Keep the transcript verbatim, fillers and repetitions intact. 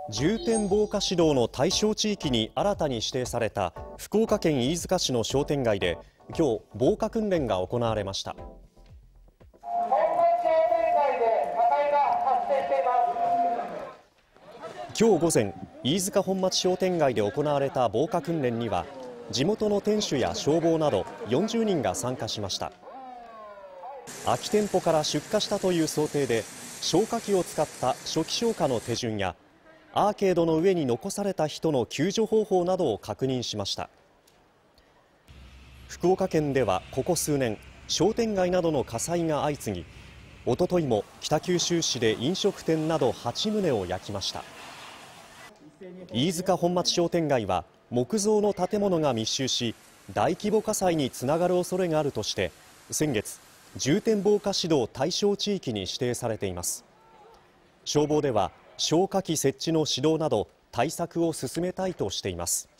重点防火指導の対象地域に新たに指定された福岡県飯塚市の商店街で今日防火訓練が行われました。今日午前、飯塚本町商店街で行われた防火訓練には地元の店主や消防などよんじゅうにんが参加しました。空き店舗から出火したという想定で消火器を使った初期消火の手順やアーケードの上に残された人の救助方法などを確認しました。福岡県ではここ数年、商店街などの火災が相次ぎ、おとといも北九州市で飲食店などはちとうを焼きました。飯塚本町商店街は木造の建物が密集し大規模火災につながる恐れがあるとして先月、重点防火指導対象地域に指定されています。消防では消火器設置の指導など対策を進めたいとしています。